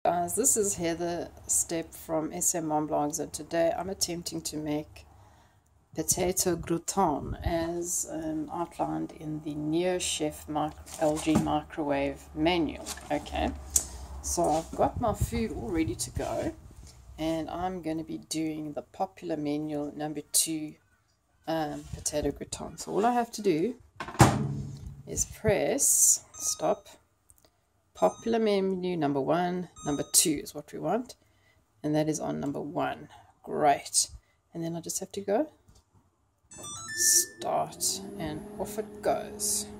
Guys, this is Heather Step from SM Mom Blogs, and today I'm attempting to make potato gratin as outlined in the NeoChef LG microwave manual. Okay, so I've got my food all ready to go, and I'm going to be doing the popular menu number 2 potato gratin. So all I have to do is press stop. Popular menu number 1, number 2 is what we want, and that is on number 1. Great. And then I just have to go start, and off it goes.